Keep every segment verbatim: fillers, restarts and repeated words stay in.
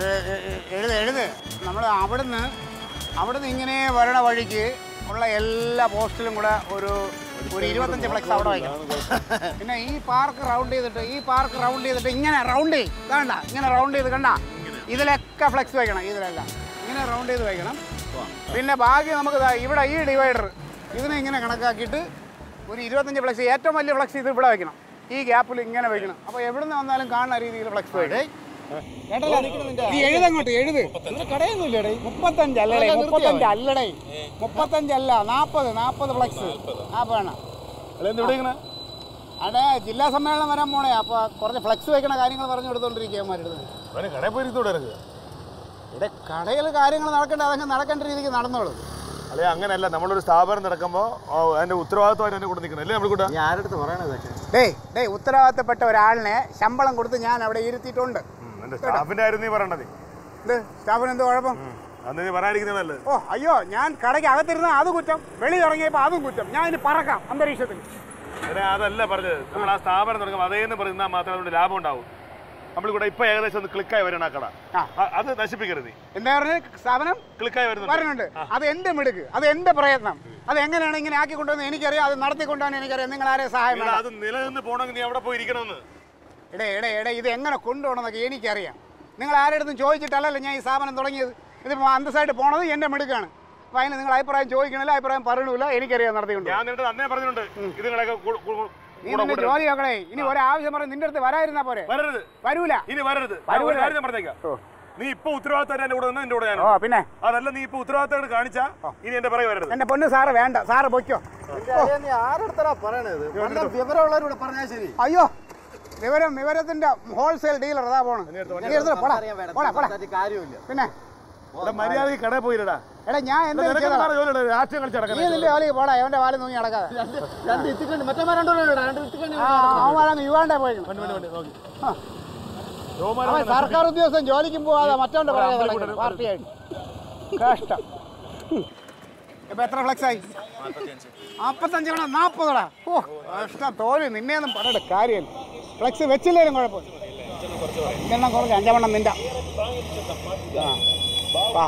എഴുത് എഴുത് നമ്മൾ അവിടുന്ന് അവിടുന്ന് ഇങ്ങനെ വരണ വഴിക്ക് ഉള്ള എല്ലാ പോസ്റ്റിലും കൂടെ ഒരു ഒരു ഇരുപത്തഞ്ച് ഫ്ലെക്സ് അവിടെ വയ്ക്കണം. പിന്നെ ഈ പാർക്ക് റൗണ്ട് ചെയ്തിട്ട് ഈ പാർക്ക് റൗണ്ട് ചെയ്തിട്ട് ഇങ്ങനെ റൗണ്ട് ചെയ്യും കണ്ട ഇങ്ങനെ റൗണ്ട് ചെയ്ത് കണ്ട ഇതിലൊക്കെ ഫ്ലെക്സ് വയ്ക്കണം. ഇതിലെല്ലാം ഇങ്ങനെ റൗണ്ട് ചെയ്ത് വയ്ക്കണം. പിന്നെ ബാക്കി നമുക്ക് ഇവിടെ ഈ ഡിവൈഡർ ഇതിനെ ഇങ്ങനെ കണക്കാക്കിയിട്ട് ഒരു ഇരുപത്തഞ്ച് ഫ്ലെക്സ് ഏറ്റവും വലിയ ഫ്ലെക്സ് ഇത് ഇവിടെ വയ്ക്കണം. ഈ ഗ്യാപ്പിൽ ഇങ്ങനെ വയ്ക്കണം. അപ്പോൾ എവിടെ നിന്ന് വന്നാലും കാണുന്ന രീതിയിൽ ഫ്ലെക്സ് വയ്ക്കണം. നീ എഴുതങ്ങോട്ട് എഴുത്. കടയൊന്നുമില്ലേ? മുപ്പത്തഞ്ച് അല്ലടേ മുപ്പത്തഞ്ച് അല്ലടേ മുപ്പത്തഞ്ചല്ല നാൽപ്പത് നാൽപ്പത് ഫ്ലെക്സ് ആ വേണം. അവിടെ ജില്ലാ സമ്മേളനം വരാൻ പോണേ. അപ്പോൾ കുറച്ച് ഫ്ലെക്സ് വയ്ക്കണ കാര്യങ്ങൾ പറഞ്ഞു കൊടുത്തോണ്ടിരിക്കുകമാരുടെ ഇവിടെ കടയിൽ കാര്യങ്ങൾ നടക്കേണ്ട അതങ്ങനെ നടക്കേണ്ട രീതിക്ക് നടന്നോളൂ. അല്ലെ അങ്ങനെയല്ല, നമ്മളൊരു സ്ഥാപനം നടക്കുമ്പോൾ അതിന്റെ ഉത്തരവാദിത്വമായിട്ട് എന്നെ കൂടെ നിൽക്കണം അല്ലേ? നമ്മൾ കൂടെ ആരടുത്ത് പറയണത്? ഡേ ഡേ ഉത്തരവാദിത്തപ്പെട്ട ഒരാളിനെ ശമ്പളം കൊടുത്ത് ഞാൻ അവിടെ ഇരുത്തിയിട്ടുണ്ട്. സ്റ്റാഫിന്റെ ആയിരുന്നു നീ പറയണത്. ഇത് സ്റ്റാഫിന് എന്ത് കുഴപ്പം? അന്ന് നീ പറയാതിരിക്കുന്നതല്ലേ? ഓ അയ്യോ, ഞാൻ കടയ്ക്ക് അകത്തിരുന്ന അത് കുറ്റം, വെളി ഇറങ്ങിയപ്പോൾ അതും കുറ്റം. ഞാൻ ഇനി പറക്കാം അന്തരീക്ഷത്തിൽ. അതല്ല പറഞ്ഞത്, നമ്മൾ ആ സ്ഥാപനം തുടങ്ങുമ്പോൾ അതേന്ന് പറയുന്നാൽ മാത്രമേ അതുകൊണ്ട് ലാഭം ഉണ്ടാവും. നമ്മളിവിടെ ഇപ്പൊ ഏകദേശം ഒന്ന് ക്ലിക്കായി വരണം. ആ കട അത് നശിപ്പിക്കരുത്. എന്താ പറഞ്ഞ സ്ഥാപനം ക്ലിക്കായി വരുന്നുണ്ട്. അത് എന്റെ മിടുക്ക്, അത് എന്റെ പ്രയത്നം. അത് എങ്ങനെയാണ് ഇങ്ങനെ ആക്കി കൊണ്ടുവന്ന് എനിക്കറിയാം, അത് നടത്തിക്കൊണ്ടുപോകാൻ എനിക്കറിയാം. നിങ്ങൾ ആരെ സഹായം അത് നിലനിന്ന് പോകണമെങ്കിൽ നീ അവിടെ പോയി ഇരിക്കണമെന്ന്. എടേ എടേ എടേ ഇത് എങ്ങനെ കൊണ്ടുപോകണമെന്നൊക്കെ എനിക്കറിയാം. നിങ്ങൾ ആരുടെ ചോദിച്ചിട്ടല്ലല്ലോ ഞാൻ ഈ സ്ഥാപനം തുടങ്ങിയത്. ഇതിപ്പോൾ അന്തസ്സായിട്ട് പോണത് എൻ്റെ മിടുക്കാണ്. അപ്പോൾ അതിന് നിങ്ങൾ അഭിപ്രായം ചോദിക്കണില്ല, അഭിപ്രായം പറയണില്ല. എനിക്കറിയാം നടത്തിക്കൊണ്ട്. ഞാൻ നിന്റെ അന്നേ പറഞ്ഞിട്ടുണ്ട് ഇതുങ്ങളൊക്കെ നീ നിന്റെ ജോലി നോക്കണേ. ഇനി ഒരാവശ്യം പറഞ്ഞ് നിന്റെ അടുത്ത് വരാതിരുന്നാ പോരെ? വരരുത്, വരൂല, ഇനി വരരുത്. പറഞ്ഞേക്കാം, നീ ഇപ്പൊ ഉത്തരവാദിത്തം എന്റെ കൂടെ നിന്ന് എന്റെ കൂടെ ഞാൻ. ഓ പിന്നെ അതല്ല, നീ ഇപ്പൊ ഉത്തരവാദിത്തം കാണിച്ചാ ഇനി എന്റെ പറയ വരരുത്. എന്റെ പൊന്ന് സാറ് വേണ്ട, സാറ് പൊയ്ക്കോ. നീ ആരടുത്താ പറയണത്? വിവരമുള്ളവരോട് പറഞ്ഞാൽ ശരി. അയ്യോ, വിവരം വിവരത്തിന്റെ ഹോൾസെയിൽ ഡീലർ അതാ പോണം. പിന്നെ മര്യാദക്ക് കടയിൽ പോയിരടാ. എടാ ഞാൻ എന്താ രാഷ്ട്രീയം കളിച്ചടക്കാം. പോടാ എവന്റെ വാല് നോക്കി നടക്കാതെ. യുവാണ്ടേ പോയി സർക്കാർ ഉദ്യോഗസ്ഥൻ ജോലിക്കും പോവാതെ മറ്റവന്റെ പറയാതെ പാർട്ടിയായിട്ട് കഷ്ടം. ഇപ്പൊ എത്ര ഫ്ലെക്സ് ആയി? നാപ്പത്തഞ്ചാണോ നാപ്പതോടാ? ഓ കഷ്ടം തോന്നി. നിന്നെയൊന്നും പറയണ്ട കാര്യം. ഫ്ലെക്സ് വെച്ചില്ലേലും കുഴപ്പമില്ല. ഇതെണ്ണം കുറച്ച് അഞ്ചാവണ്ണം നിന്റെ. വാ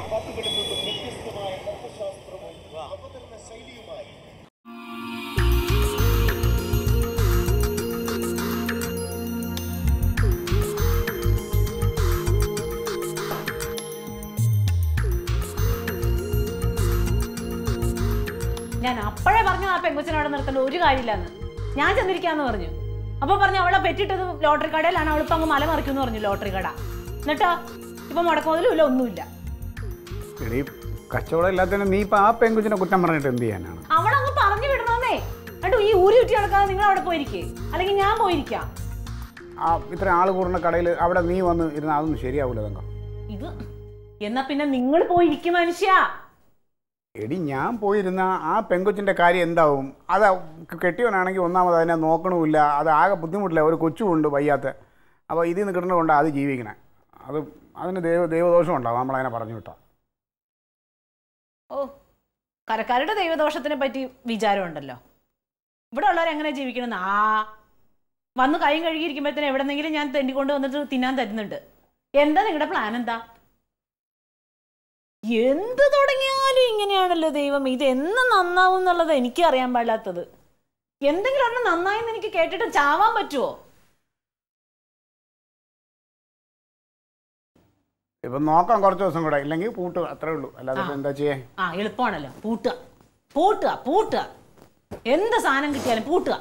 ഞാൻ അപ്പോഴേ പറഞ്ഞു ആ പെങ്കൊച്ചിനെ അവിടെ നിർത്തേണ്ട ഒരു കാര്യമില്ലാന്ന്. ഞാൻ ചെന്നിരിക്കാന്ന് പറഞ്ഞു. അപ്പൊ പറഞ്ഞു അവളെ പെറ്റിട്ടത് ലോട്ടറി കടയിലാണ്, അവളിപ്പോ അങ്ങ് മല മറിക്കുമെന്ന് പറഞ്ഞു ലോട്ടറി കട. എന്നിട്ടോ ഇപ്പൊ മുടക്കുമുതലും ഇല്ല, ഒന്നുമില്ല. കച്ചവടം ഇല്ലാത്തതിന് നീ ഇപ്പൊ ആ പെങ്കുച്ചിനെ കുറ്റം പറഞ്ഞിട്ട് എന്ത് ചെയ്യാനാണ്? അവളങ്ങ് പറഞ്ഞു വിടണമെന്നേ. എന്നിട്ട് ഈ ഊരി കുറ്റി നടക്കാതെ നിങ്ങൾ അവിടെ പോയിരിക്കേ, അല്ലെങ്കിൽ ഞാൻ പോയിരിക്കാം. ആ ഇത്ര ആള് കൂടുന്ന കടയിൽ അവിടെ നീ വന്ന് ഇരുന്ന അതൊന്നും ശരിയാവൂല. തങ്കം ഇത് എന്നാ പിന്നെ നിങ്ങൾ പോയിരിക്കും മനുഷ്യ. എടി ഞാൻ പോയിരുന്ന ആ പെങ്കൊച്ചിൻ്റെ കാര്യം എന്താവും? അത് കെട്ടിയവനാണെങ്കിൽ ഒന്നാമത് അതിനെ നോക്കണമില്ല. അത് ആകെ ബുദ്ധിമുട്ടില്ല. ഒരു കൊച്ചുമുണ്ട് വയ്യാത്ത. അപ്പോൾ ഇതിൽ നിന്ന് കിട്ടുന്നതുകൊണ്ടാണ് അത് ജീവിക്കണേ. അത് അതിന് ദൈവ ദൈവദോഷം ഉണ്ടാവും നമ്മളതിനെ പറഞ്ഞു വിട്ടാൽ. ഓ, കരക്കാരുടെ ദൈവദോഷത്തിനെ പറ്റി വിചാരമുണ്ടല്ലോ. ഇവിടെ ഉള്ളവർ എങ്ങനെ ജീവിക്കണമെന്ന് ആ വന്ന് കൈയും കഴുകിയിരിക്കുമ്പോഴത്തേനും എവിടെന്നെങ്കിലും ഞാൻ തെണ്ടിക്കൊണ്ട് വന്നിട്ട് തിന്നാൻ തരുന്നുണ്ട്. എന്താ നിങ്ങളുടെ പ്ലാൻ? എന്താ? എന്ത് തുടങ്ങിയാലും ഇങ്ങനെയാണല്ലോ ദൈവം. ഇത് എന്ന് നന്നാവും എന്നുള്ളത് എനിക്ക് അറിയാൻ പാടില്ലാത്തത്. എന്തെങ്കിലും ഒന്ന് നന്നായെന്ന് എനിക്ക് കേട്ടിട്ട് ചാവാൻ പറ്റുമോ? ഇപ്പൊ നോക്കാം കുറച്ച് ദിവസം കൂടെ, ഇല്ലെങ്കിൽ പൂട്ടുക, അത്രേ ഉള്ളൂ. അല്ലാതെ എന്താ ചെയ്യാ? ആ എളുപ്പമാണല്ലോ, പൂട്ടുക പൂട്ടുക പൂട്ടുക. എന്ത് സാധനം കിട്ടിയാലും പൂട്ടുക.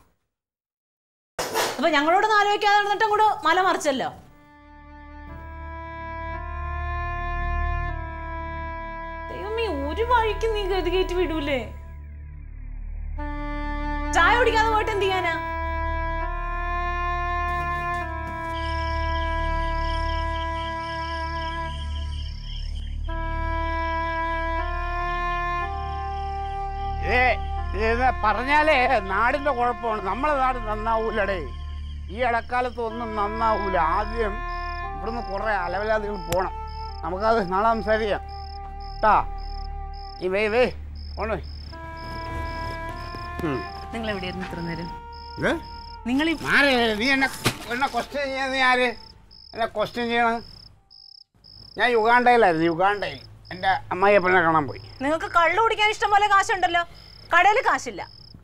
അപ്പൊ ഞങ്ങളോടൊന്നും ആലോചിക്കാതെ നടന്നിട്ടും കൂടെ മല മറിച്ചല്ലോ. ദൈവമേ, ഒരു വഴിക്ക് നീ ഗതി കയറ്റി വിടൂലേ? ചായ കുടിക്കാതെ പോയിട്ട് എന്ത് ചെയ്യാനാ? പറഞ്ഞാലേ നാടിന്റെ കുഴപ്പമാണ്. നമ്മളെ നാട് നന്നാവൂലടേ. ഈ ഇടക്കാലത്ത് ഒന്നും നന്നാവൂല. ആദ്യം ഇവിടുന്ന് കുറെ അലവലാദികൾ പോണം. നമുക്കത് നാളെ സംസാരിക്കാം ട്ടാ. ഈ വേ വേ പോണേ. നിങ്ങൾ എവിടെയായിരുന്നു ഇത്ര നേരം? നിങ്ങൾ നീ എന്നെ എന്നെ ക്വസ്റ്റ്യൻ ചെയ്യാൻ നീ ആര് എന്നെ ക്വസ്റ്റ്യൻ ചെയ്യണം? ഞാൻ യുഗാണ്ടയിലായിരുന്നു, യുഗാണ്ടയിൽ എൻ്റെ അമ്മായിയപ്പനെ കാണാൻ പോയി. നിങ്ങൾക്ക് കള്ളു കുടിക്കാൻ ഇഷ്ടം പോലെ കാശുണ്ടല്ലോ, കടയിൽ കാശില്ല.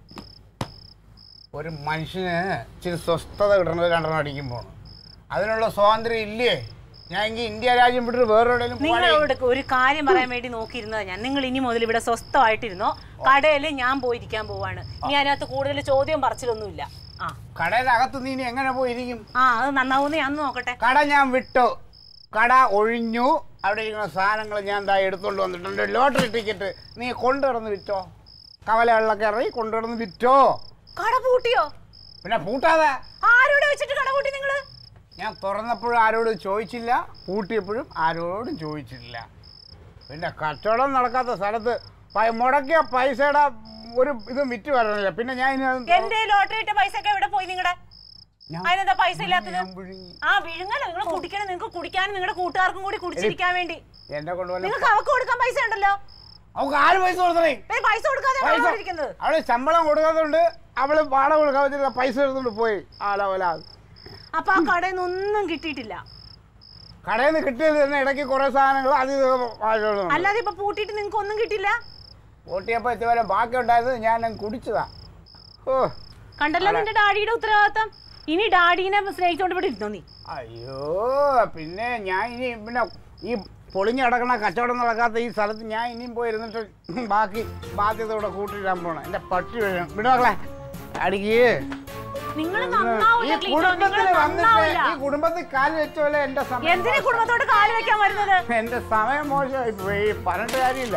ഒരു മനുഷ്യന് ഇച്ചിരി സ്വസ്ഥത കിട്ടണത് രണ്ടെണ്ണം അടിക്കുമ്പോൾ അതിനുള്ള സ്വാതന്ത്ര്യം ഇല്ലേ? ഞാൻ എങ്കിൽ ഇന്ത്യ രാജ്യം വിട്ടിട്ട് വേറെ നിങ്ങളോട് ഒരു കാര്യം പറയാൻ വേണ്ടി നോക്കിയിരുന്നത് ഞാൻ. നിങ്ങൾ ഇനി മുതൽ ഇവിടെ സ്വസ്ഥമായിട്ടിരുന്നോ, കടയിൽ ഞാൻ പോയിരിക്കാൻ പോവാണ്. ഇനി അതിനകത്ത് കൂടുതൽ ചോദ്യം പറച്ചിലൊന്നുമില്ല. ആ കടയുടെ അകത്ത് നീ ഇനി എങ്ങനെ പോയിരിക്കും? ആ അത് നന്നാവുന്ന ഞാൻ നോക്കട്ടെ. കട ഞാൻ വിട്ടു, കട ഒഴിഞ്ഞു. അവിടെ ഇരിക്കുന്ന സാധനങ്ങൾ ഞാൻ എന്താ എടുത്തോണ്ട് വന്നിട്ടുണ്ട്. ലോട്ടറി ടിക്കറ്റ് നീ കൊണ്ടുകിടന്ന് വിറ്റോ, കവലകളിലൊക്കെ ഇറങ്ങി കൊണ്ടുകിടന്ന് വിറ്റോ. കട പൂട്ടിയോ? പിന്നെ പൂട്ടാതെ ആരോട് വെച്ചിട്ട് കട പൂട്ടി നിങ്ങള്? ഞാൻ തുറന്നപ്പോഴും ആരോടും ചോദിച്ചില്ല, പൂട്ടിയപ്പോഴും ആരോടും ചോദിച്ചില്ല. പിന്നെ കച്ചവടം നടക്കാത്ത സ്ഥലത്ത് മുടക്കിയ പൈസയുടെ ഒരു ഇത് വിറ്റ് വരണില്ല. പിന്നെ ഞാൻ എന്റെ ലോട്ടറി ഇട്ട പൈസ ഒക്കെ എവിടെ പോയി നിങ്ങളുടെ? അതിനെന്താ പൈസ ഇല്ലാത്തത്? ആ വിഴുങ്ങല്ലോ, നിങ്ങൾ കുടിക്കണം. നിങ്ങൾക്ക് കുടിക്കാനും നിങ്ങളുടെ കൂട്ടുകാർക്കും കൂടി കുടിച്ചിരിക്കാൻ വേണ്ടി എന്നെ കൊണ്ടുപോലെ നിങ്ങൾക്ക് അവർക്ക് കൊടുക്കാൻ പൈസ ഉണ്ടല്ലോ. അവൾക്ക് ആര് പൈസ കൊടുത്തേ? പൈസ കൊടുക്കാതെ അവള് ശമ്പളം കൊടുക്കാത്തതുകൊണ്ട് അവള് വാടക കൊടുക്കാൻ പറ്റില്ല, പൈസ എടുത്തോണ്ട് പോയി. ആലോല അപ്പൊ ആ കടയിൽ നിന്ന് ഒന്നും കിട്ടിയിട്ടില്ല. കടയിൽ നിന്ന് കിട്ടിയത് തന്നെ ഇടയ്ക്ക് കുറെ സാധനങ്ങൾ അത് അല്ലാതെ ഇപ്പൊ പൂട്ടിയിട്ട് നിങ്ങൾക്ക് ഒന്നും കിട്ടില്ല. പൂട്ടിയപ്പോ ഇതുവരെ ബാക്കി ഉണ്ടായത് ഞാൻ കുടിച്ചതാ. ഓ കണ്ടല്ലോ നിന്റെ ഡാഡിയുടെ ഉത്തരവാദിത്തം. ഇനി ഡാഡീനെ സ്നേഹിച്ചോണ്ട് ഇവിടെ ഇരുന്നോ നീ? അയ്യോ പിന്നെ ഞാൻ ഇനി പിന്നെ ഈ പൊളിഞ്ഞു കിടക്കണ കച്ചവടം നടക്കാത്ത ഈ സ്ഥലത്ത് ഞാൻ ഇനിയും പോയിരുന്നിട്ട് ബാക്കി ബാധ്യതയോടെ കൂട്ടിയിടാൻ പോണം. എന്റെ പട്ടി വീഴും. വിടുമക്കളെ അടിക്ക്. നിങ്ങൾ ഈ കുടുംബത്തിൽ വന്നിട്ട് ഈ കുടുംബത്തിൽ കാല് വെച്ചോലെ എന്റെ സമയം. എന്തിനാ കുടുംബത്തോട് കാല് വെക്കാൻ വരുന്നത്? എന്റെ സമയം മോശമായി പോയി, പറഞ്ഞിട്ട് കാര്യമില്ല.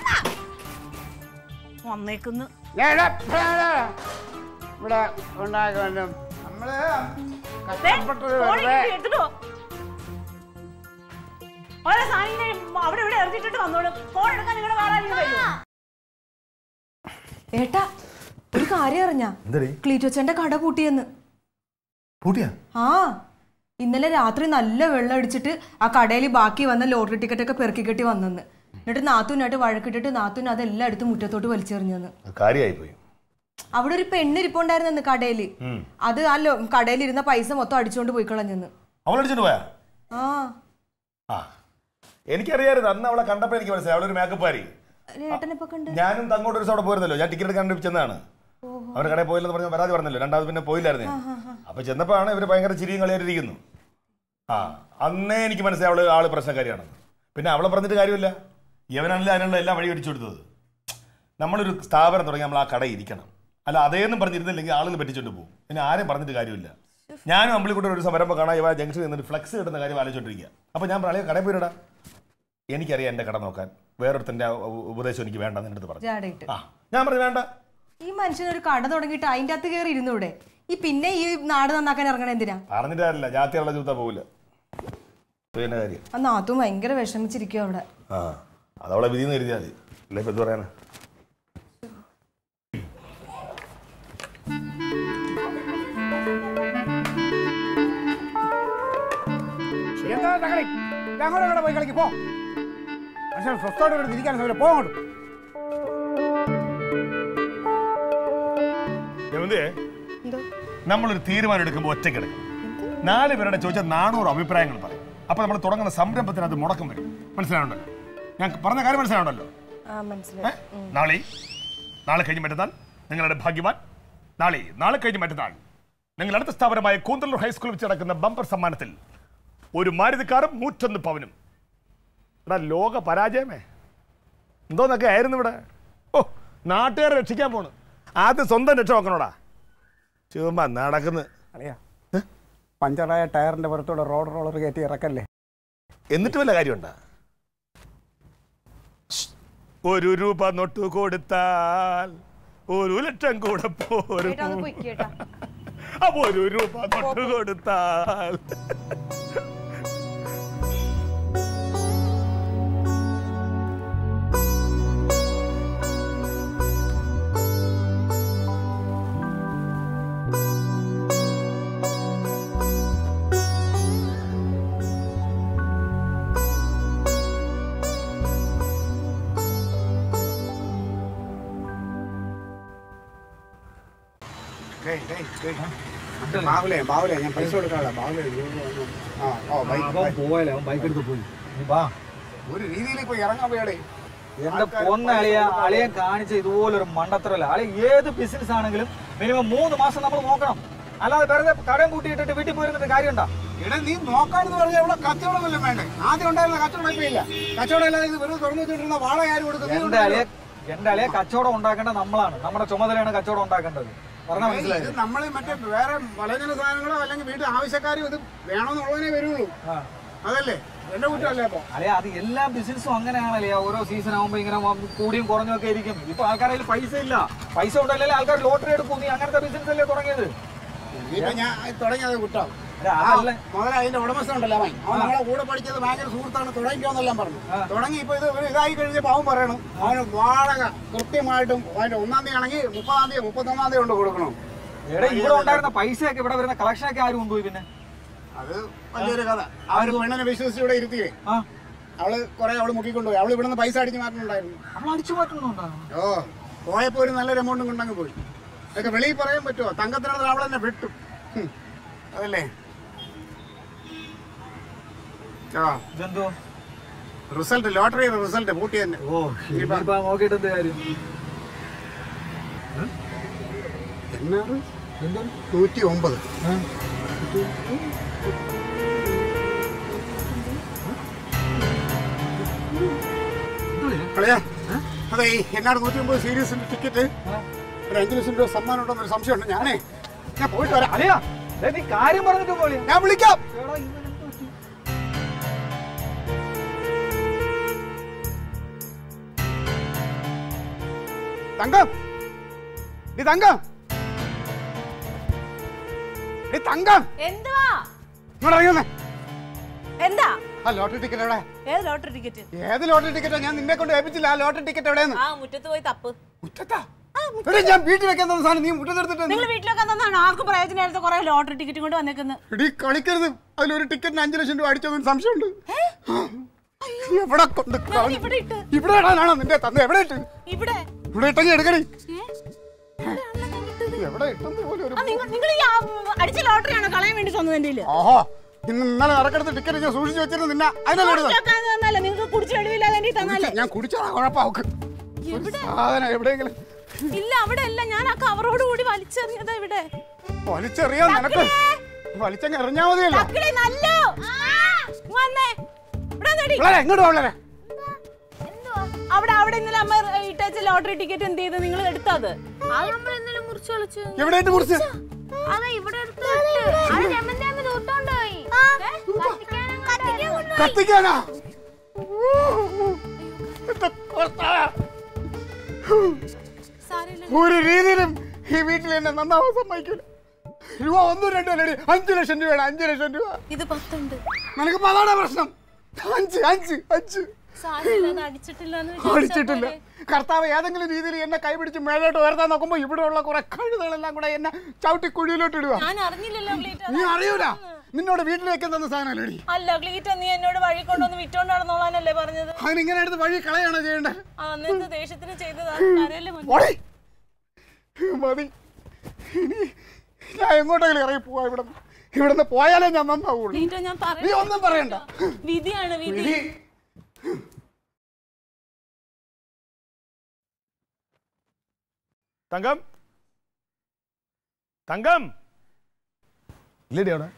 വന്നേക്കുന്നു ഇവിടെ ഉണ്ടാക്കാൻ നമ്മള് കഷ്ടപ്പെട്ടത് വെറുതെ. ഓരോ സാധനം അവിടെ ഇവിടെ എറിഞ്ഞിട്ടിട്ട് വന്നോളും. ഫോൺ എടുക്കാൻ നിങ്ങളുടെ വേറെ. ഏട്ടാ ഒരു കാര്യം അറിഞ്ഞാ? ക്ലീറ്റോച്ചന്റെ കട പൂട്ടിയെന്ന്. പൂട്ടിയാ? ആ ഇന്നലെ രാത്രി നല്ല വെള്ളം അടിച്ചിട്ട് ആ കടയിൽ ബാക്കി വന്ന ലോട്ടറി ടിക്കറ്റ് ഒക്കെ പെറുക്കി കെട്ടി വന്നെന്ന്. എന്നിട്ട് നാത്തൂനായിട്ട് വഴക്കിട്ടിട്ട് നാത്തൂൻ അതെല്ലാം എടുത്ത് മുറ്റത്തോട്ട് വലിച്ചെറിഞ്ഞെന്ന്. കാര്യായിപ്പോയി. അവിടെ ഒരു പെണ്ണ് ഇരിപ്പുണ്ടായിരുന്നെന്ന് കടയില്. അത് ആ കടയിലിരുന്ന പൈസ മൊത്തം അടിച്ചോണ്ട് പോയി കളഞ്ഞെന്ന്. അവളടിച്ചോണ്ട് പോയാ? ആ എനിക്കറിയായിരുന്നു, അന്ന് അവളെ കണ്ടപ്പോ എനിക്ക് മനസ്സിലായി അവളൊരു മേക്കപ്പ് ആരി. ഞാനും തങ്ങോട്ട് ഒരു അവിടെ പോയിരുന്നല്ലോ, ഞാൻ ടിക്കറ്റ് കണ്ടു ചെന്നാണ്. അവരുടെ കടയിൽ പോയില്ലെന്ന് പറഞ്ഞ പരാതി പറഞ്ഞല്ലോ, രണ്ടാമത് പിന്നെ പോയില്ലായിരുന്നേ. അപ്പൊ ചെന്നപ്പോഴാണ് ഇവര് ഭയങ്കര ചിരിയും കളിയായിട്ടിരിക്കുന്നു. ആ അന്നേ എനിക്ക് മനസ്സിലായി അവള് ആള് പ്രശ്നക്കാരിയാണെന്ന്. പിന്നെ അവളെ പറഞ്ഞിട്ട് കാര്യമില്ല, യവനാണല്ലോ അതിനുള്ള എല്ലാം വഴി അടിച്ചു കൊടുത്തത്. നമ്മളൊരു സ്ഥാപനം തുടങ്ങി നമ്മൾ ആ കട ഇരിക്കണം, അല്ല അതേന്നും പറഞ്ഞിരുന്നില്ലെങ്കിൽ ആളുകൾ പറ്റിച്ചോണ്ട് പോകും. പിന്നെ ആരും പറഞ്ഞിട്ട് കാര്യമില്ല. ഞാനും അമ്പിളിക്കൂടെ ഒരു സംരംഭം കാണാൻ ഇവ ജംഗ്ഷനിൽ നിന്നിട്ട് ഫ്ലെക്സ് കിട്ടുന്ന കാര്യം ആലോചിച്ചോണ്ടിരിക്കുക. അപ്പൊ ഞാൻ പറയാം കടയിൽ പോയിടാ, എനിക്കറിയാം എന്റെ കട നോക്കാൻ, വേറൊരുത്തന്റെ ഉപദേശം എനിക്ക് വേണ്ടെന്ന് എൻ്റെ അടുത്ത് പറഞ്ഞു. ആ ഞാൻ പറഞ്ഞു വേണ്ട. ഈ മനുഷ്യനൊരു കട തുടങ്ങിയിട്ട് അതിന്റെ അകത്ത് കയറി ഇരുന്നൂടെ? ഈ പിന്നെ ഈ നാട് നന്നാക്കാൻ ഇറങ്ങണ എന്തിനാ? പറഞ്ഞിട്ട് കാര്യമില്ല, ജാതിയുള്ള ചൂത്താ പോകില്ല. പിന്നെ കാര്യം ആ നാത്തും ഭയങ്കര വിഷമിച്ചിരിക്കും അവിടെ. ആ അതവളെ വിധിന്ന് കരുതിയാൽ മതി, അല്ലേ ഇപ്പൊ എന്ത് പറയാനാ. പോയി കളിക്ക് പോ. പക്ഷെ സ്വസ്ഥോടെ തിരിക്കാൻ പോകോട്ട്. നമ്മളൊരു തീരുമാനം എടുക്കുമ്പോൾ ഒറ്റയ്ക്കെടുക്കും. നാല് പേരുടെ ചോദിച്ചാൽ നാനൂറ് അഭിപ്രായങ്ങൾ പറയും. അപ്പൊ നമ്മൾ തുടങ്ങുന്ന സംരംഭത്തിന് അത് മുടക്കം വരും. മനസ്സിലാവുണ്ടല്ലോ? ഞാൻ പറഞ്ഞ കാര്യം മനസ്സിലാവുണ്ടല്ലോ? നാളെ നാളെ കഴിഞ്ഞ് മറ്റന്നാൾ നിങ്ങളുടെ ഭാഗ്യവാൻ. നാളെ നാളെ കഴിഞ്ഞ് മറ്റന്നാൾ നിങ്ങൾ അടുത്ത സ്ഥാപനമായ കൂന്തല്ലൂർ ഹൈസ്കൂളിൽ വെച്ച് നടക്കുന്ന ബമ്പർ സമ്മാനത്തിൽ ഒരു മാരുതി കാറും നൂറ്റൊന്ന് പവനും. എടാ ലോക പരാജയമേ എന്തോന്നൊക്കെ ആയിരുന്നു ഇവിടെ. ഓ നാട്ടുകാരെ രക്ഷിക്കാൻ പോണ്, ആദ്യം സ്വന്തം രക്ഷ നോക്കണോടാ. ചുമ്മാ നടക്കുന്നു. അറിയാ പഞ്ചറായ ടയറിന്റെ പുറത്തൂടെ റോഡ് റോളർ കയറ്റി ഇറക്കല്ലേ. എന്നിട്ട് വല്ല കാര്യമുണ്ടാ? ഒരു രൂപ നൊട്ടു കൊടുത്താൽ ഒരു ലക്ഷം കൂടെ പോരും. അപ്പൊ ഒരു രൂപ നൊട്ടു കൊടുത്താൽ ബാബുലേ ബാബുലേ ഞാൻ പൈസ കൊടുക്കാനുള്ള ബാബുലേ. പോയാലോ ബൈക്ക് എടുത്ത് പോയി. ഒരു രീതിയിൽ ഇപ്പൊ ഇറങ്ങാൻ പോയാടേ. എന്റെ പൊന്ന അളിയ അളിയൻ കാണിച്ച ഇതുപോലൊരു മണ്ടത്തരല്ല. അളിയ ഏത് ബിസിനസ് ആണെങ്കിലും മിനിമം മൂന്ന് മാസം നമ്മൾ നോക്കണം. അല്ലാതെ വെറുതെ കടം കൂട്ടിയിട്ടിട്ട് വീട്ടിൽ പോയിരുന്നിട്ട് കാര്യമുണ്ടോ? ഇവിടെ നീ നോക്കാണെന്ന് പറഞ്ഞാൽ ഇവിടെ കച്ചവടമല്ല വേണ്ടേ? ആദ്യം ഉണ്ടായിരുന്ന കച്ചവടം ഇപ്പൊ ഇല്ല. കച്ചവടം ഇല്ലാതെ ഇത് വെറുതെ തുറന്നു വെച്ചിട്ടിരുന്ന വാള ആര് കൊടുക്കും? എന്റെ അളിയ എന്റെ അളിയെ കച്ചവടം ഉണ്ടാക്കേണ്ടത് നമ്മളാണ്. നമ്മുടെ ചുമതലയാണ് കച്ചവടം ഉണ്ടാക്കേണ്ടത്. പറഞ്ഞാൽ മനസ്സിലായി. ഇത് നമ്മൾ മറ്റേ വേറെ പലചന സാധനങ്ങളോ അല്ലെങ്കിൽ വീട്ടിൽ ആവശ്യക്കാരും ഇത് വേണമെന്നുള്ളതിനെ വരുള്ളൂ. അതല്ലേ എന്റെ കുറ്റമല്ലേ? അപ്പൊ അല്ലെ അത് എല്ലാ ബിസിനസ്സും അങ്ങനെയാണല്ലേ. ഓരോ സീസൺ ആകുമ്പോ ഇങ്ങനെ കൂടിയും കുറഞ്ഞും ഒക്കെ ഇരിക്കും. ഇപ്പൊ ആൾക്കാരുടെ പൈസ ഇല്ല. പൈസ ഉണ്ടല്ലേ ആൾക്കാർ ലോട്ടറി എടുക്കും. നീ അങ്ങനത്തെ ബിസിനസ് അല്ലേ തുടങ്ങിയത്? ഇപ്പൊ ഞാൻ തുടങ്ങിയത് കുറ്റം. മുതല അതിന്റെ ഉടമസ്ഥ ഉണ്ടല്ലോ അവൻ അവൻ നമ്മളെ കൂടെ പഠിച്ചത് ഭയങ്കര സുഹൃത്താണ്, തുടങ്ങിയോന്നെല്ലാം പറഞ്ഞു. തുടങ്ങി ഇപ്പൊ ഇത് ഇതായി കഴിഞ്ഞപ്പോ അവൻ പറയണം അവന് വാടക കൃത്യമായിട്ടും അതിന്റെ ഒന്നാം തീയതി ആണെങ്കിൽ മുപ്പതാം തീയതി മുപ്പത്തൊന്നാം തീയതി കൊണ്ട് കൊടുക്കണം. ഇവിടെ ഇവിടെ ഉണ്ടായിരുന്ന പൈസയൊക്കെ ഇവിടെ വരുന്ന കളക്ഷനൊക്കെ ആരും കൊണ്ടുപോയി? പിന്നെ അത് വലിയൊരു കഥ. ആ ഒരു പെണ്ണിനെ വിശ്വസിച്ച് ഇവിടെ ഇരുത്തിയേ അവള് കുറെ അവള് മുക്കിക്കൊണ്ടുപോയി. അവള് ഇവിടെ നിന്ന് പൈസ അടിച്ചു മാറ്റുന്നുണ്ടായിരുന്നു. അവൾ അടിച്ചു മാറ്റുന്നുണ്ടോ? ഓ പോയപ്പോ ഒരു നല്ലൊരു എമൗണ്ടും കൊണ്ടങ്ങ് പോയി. ഇതൊക്കെ വെളിയിൽ പറയാൻ പറ്റുമോ? തങ്കത്തിനടുത്ത് അവൾ തന്നെ വിട്ടു. അതല്ലേ റിസൾട്ട്, ലോട്ടറി റിസൾട്ട് പൂട്ടി തന്നെ. ഓ നോക്കിയിട്ട് എന്ത് കാര്യം? നൂറ്റി ഒമ്പത് കളയാ. അതെ എന്നാണ് നൂറ്റി ഒമ്പത് സീരീസിന്റെ ടിക്കറ്റ് ഒരു അഞ്ചു ലക്ഷം രൂപ സമ്മാനം ഉണ്ടെന്നൊരു സംശയമുണ്ട്. ഞാനേ ഞാൻ പോയിട്ട് വരാം. അല്ലയാ നീ കാര്യം പറഞ്ഞിട്ട് പോലെ ഞാൻ വിളിക്കാം. തങ്കം നീ തങ്കം നീ തങ്കം എന്തുവാ ഇങ്ങോട്ട് അറിയുന്നേ. എന്താ ആ ലോട്ടറി ടിക്കറ്റ് എവിടെ? ഏത് ലോട്ടറി ടിക്കറ്റ്? ഏത് ലോട്ടറി ടിക്കറ്റാ? ഞാൻ നിന്നെ കൊണ്ട് ഏൽപ്പിച്ചില്ല. ആ ലോട്ടറി ടിക്കറ്റ് എവിടെയെന്ന്? ആ മുറ്റത്ത് പോയി തപ്പ്. മുറ്റത്താ? ഞാൻ വീട്ടിൽ വെക്കാൻ തന്ന സാധനം നീ മുറ്റത്തെടുത്തിട്ട് നിങ്ങൾ വീട്ടിലൊക്കെ തന്നാണ് ആർക്കും പ്രയോജനം കുറെ ലോട്ടറി ടിക്കറ്റ് കൊണ്ട് വന്നേക്കുന്നത്. ഇടി കളിക്കരുത്. അതിലൊരു ടിക്കറ്റിന് അഞ്ചു ലക്ഷം രൂപ അടിച്ചതെന്ന് സംശയമുണ്ട്. എവിടെ കൊണ്ട് ഇവിടെ ഇടാനാണോ നിന്റെ തന്നെ? എവിടെ ഇട്ട്? ഇവിടെ ഇവിടെ ഇട്ടെങ്കിൽ എടുക്കണേ. എവിടെ ഇട്ടെന്ന് പോലും ഒരു നിങ്ങൾ ഈ അടിച്ച ലോട്ടറി ആണോ കളയാൻ വേണ്ടി തന്നത്? എന്റെ ഓഹോ ഇന്ന് ഇന്നലെ നടക്കെടുത്ത് ടിക്കറ്റ് ഞാൻ സൂക്ഷിച്ചു വെച്ചിരുന്നു. നിന്നെ അതിനല്ല നിങ്ങൾക്ക് കുടിച്ചു കഴിവില്ലാതെ ഞാൻ കുടിച്ചാ കുഴപ്പമാക്ക് സാധനം എവിടെയെങ്കിലും ഇല്ല. അവിടെ അല്ല, ഞാൻ ആ കവറോട് കൂടി വലിച്ചെറിഞ്ഞതാ. ഇവിടെ വലിച്ചെറിയാൻ നിനക്ക് വലിച്ചങ്ങ് എറിഞ്ഞാ മതിയല്ലോ. എങ്ങോട്ട് വളരെ അവിടെ അവിടെ ഇന്നലെ അമ്മ ഇട്ടച്ച ലോട്ടറി ടിക്കറ്റ് എന്ത് ചെയ്ത് നിങ്ങൾ എടുത്തത്? എവിടെ മുറിച്ച് കത്തിക്കാനാ? ഒരു രീതിയിലും ഈ വീട്ടിൽ എന്നെ നന്നാവാൻ സമ്മതിക്കില്ല. രൂപ ഒന്നും രണ്ടോ അല്ലടി, അഞ്ചു ലക്ഷം രൂപയാണ്. അഞ്ചു ലക്ഷം രൂപ ഇത് പത്തുണ്ട്. നിനക്ക് അതാണ് പ്രശ്നം. അഞ്ച് അഞ്ച് അഞ്ച് അടിച്ചിട്ടില്ല. കർത്താവ് ഏതെങ്കിലും രീതിയിൽ എന്നെ കൈപിടിച്ച് മേലോട്ട് ഉയർത്താൻ നോക്കുമ്പോ ഇവിടെ ഉള്ള കുറെ കഴുതകളെല്ലാം കൂടെ എന്നെ ചവിട്ടി കുഴിയിലോട്ട് ഇടുക. നീ അറിയൂല. നിന്നോട് വീട്ടിലേക്ക് തന്ന സാധനമല്ലേ? അല്ല ക്ലീറ്റ, നീ എന്നോട് വഴി കൊണ്ടൊന്ന് വിറ്റോണ്ട് നടന്നോളാനല്ലേ പറഞ്ഞത്? അതിനിങ്ങനെ എടുത്ത് വഴി കളയാണോ ചെയ്യേണ്ടത്? ദേശത്തിന് ചെയ്തതാ. മതി, ഞാൻ എങ്ങോട്ടെങ്കിലും ഇറങ്ങി പോവാ. ഇവിടെ ഇവിടുന്ന് പോയാലേ ഞാൻ നന്നാവുള്ളൂ. നീ ഒന്നും പറയണ്ട. വിധിയാണ് വിധി. തങ്കം തങ്കം ഇല്ലേടി അവിടെ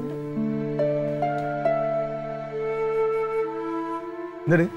എന്തടി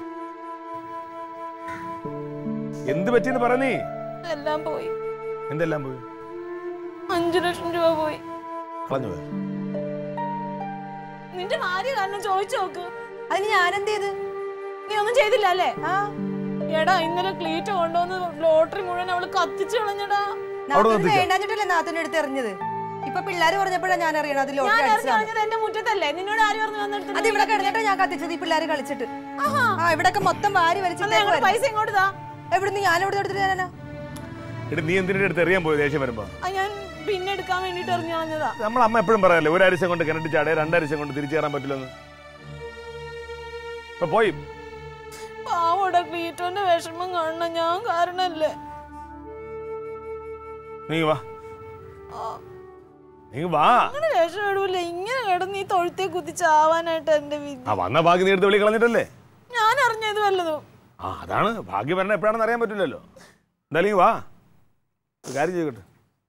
എന്ത് പറ്റിയെന്ന് പറഞ്ഞേ? എല്ലാം പോയി. എന്തെല്ലാം പോയി? അഞ്ചു ലക്ഷം രൂപ പോയി. കളഞ്ഞു പോയ നിന്റെ ഭാര്യ കാരണം ചോദിച്ചു നോക്ക്. അതിന് ഞാനെന്ത് ചെയ്ത്? നീ ഒന്നും ചെയ്തില്ല അല്ലേ? എടാ ഇന്നലെ ക്ലീറ്റ് കൊണ്ടുവന്ന് ലോട്ടറി മുഴുവൻ അവള് കത്തിച്ചു കളഞ്ഞടാ. വേണ്ടാഞ്ഞിട്ടല്ലേ നാത്തിന്റെ അടുത്ത് എറിഞ്ഞത്? ഇപ്പൊ പിള്ളേര് പറഞ്ഞപ്പോഴാ ഞാൻ അറിയണം അത് ലോട്ടറി അടിച്ചത്. എന്റെ മുറ്റത്തല്ലേ? നിന്നോട് ആര് പറഞ്ഞു വന്നിട്ട്? അത് ഇവിടെ കിടന്നിട്ടാ ഞാൻ കത്തിച്ചത്. ഈ പിള്ളേര് കളിച്ചിട്ട് ആ ഇവിടൊക്കെ മൊത്തം വാരി വലിച്ചിട്ട് പൈസ ഇങ്ങോട്ട് താ. എവിടുന്ന് ഞാൻ ഇവിടെ എടുത്തിട്ട് ഞാനാ? നീ എന്തിന്റെ അടുത്ത് എറിയാൻ പോയി ദേഷ്യം വരുമ്പോ? ഞാൻ പിന്നെ എടുക്കാൻ വേണ്ടിട്ട് എറിഞ്ഞു കളഞ്ഞതാ. നമ്മൾ അമ്മ എപ്പോഴും പറയാല്ലേ ഒരാഴ്ച കൊണ്ട് കിണറ്റ് ചാടേ രണ്ടാഴ്ച കൊണ്ട് തിരിച്ചു കയറാൻ പറ്റില്ലെന്ന്. ഇപ്പൊ പോയി പാവോടെ ക്ലീറ്റോന്റെ വിഷമം കാണണം. ഞാൻ കാരണല്ലേ. നീ വാ. നീ വാ. രക്ഷപ്പെടൂല ഇങ്ങനെ കിടന്ന് ഈ തൊഴുത്തെ കുത്തിച്ചാവാനായിട്ട് എന്റെ വിധി. ആ വന്ന ഭാഗ്യം നീ എടുത്ത് വിളി കളഞ്ഞിട്ടല്ലേ? ഞാൻ അറിഞ്ഞത് വല്ലതും. ആ അതാണ് ഭാഗ്യം വരണ എപ്പോഴാണെന്ന് അറിയാൻ പറ്റില്ലല്ലോ. എന്തായാലും വാ, ഒരു കാര്യം ചെയ്യട്ടെ.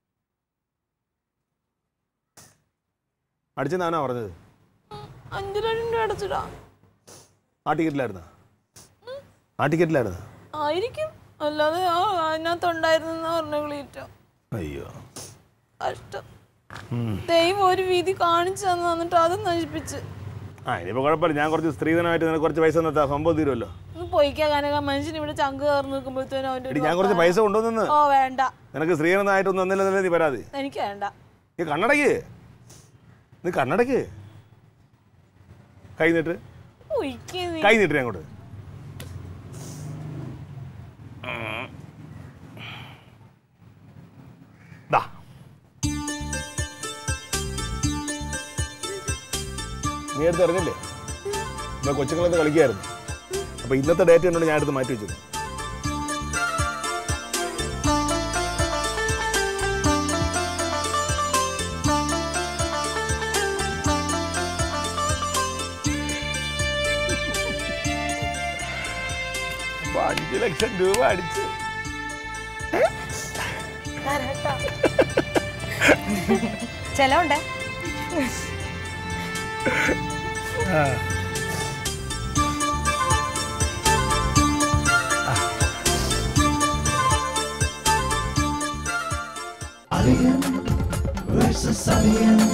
അടിച്ചെന്നാനാ പറഞ്ഞത്? അഞ്ചു ലക്ഷം രൂപ അടച്ചിടാ. ആ ടിക്കറ്റിലായിരുന്ന? ആ ടിക്കറ്റിലായിരുന്ന? ആയിരിക്കും, അല്ലാതെ അതിനകത്തുണ്ടായിരുന്ന പറഞ്ഞ വിളിയിട്ടോ. അയ്യോ കഷ്ടം. ദൈവം ഒരു വീതി കാണിച്ചു തന്നു, എന്നിട്ട് അത് നശിപ്പിച്ച്. ആ ഇനിയിപ്പോ കുഴപ്പമില്ല, ഞാൻ കുറച്ച് സ്ത്രീധനമായിട്ട് നിനക്ക് കുറച്ച് പൈസ തന്നാ സംഭവം തീരുമല്ലോ. പൊയ്ക്കാനൊക്കെ മനുഷ്യൻ ഇവിടെ ചങ്ക് കയറി നിൽക്കുമ്പോഴത്തേനും അവന്റെ ഞാൻ കുറച്ച് പൈസ കൊണ്ടുവന്നു. ഓ വേണ്ട, നിനക്ക് സ്ത്രീധനമായിട്ടൊന്നും ഒന്നില്ലെന്നല്ലേ നീ പരാതി? എനിക്ക് വേണ്ട. നീ കണ്ണടയ്ക്ക്, നീ കണ്ണടയ്ക്ക്. കൈ നീട്ട്, കൈ നീട്ട് അങ്ങോട്ട്. നീ എടുത്ത് അറിഞ്ഞില്ലേ ഇപ്പൊ കൊച്ചുങ്ങളെന്ന് കളിക്കായിരുന്നു. അപ്പൊ ഇന്നത്തെ ഡേറ്റ് എന്നോട് ഞാൻ എടുത്ത് മാറ്റി വെച്ചത്. അഞ്ചു ലക്ഷം രൂപ അടിച്ച് ചെലവുണ്ടേ. Alien versus Alien.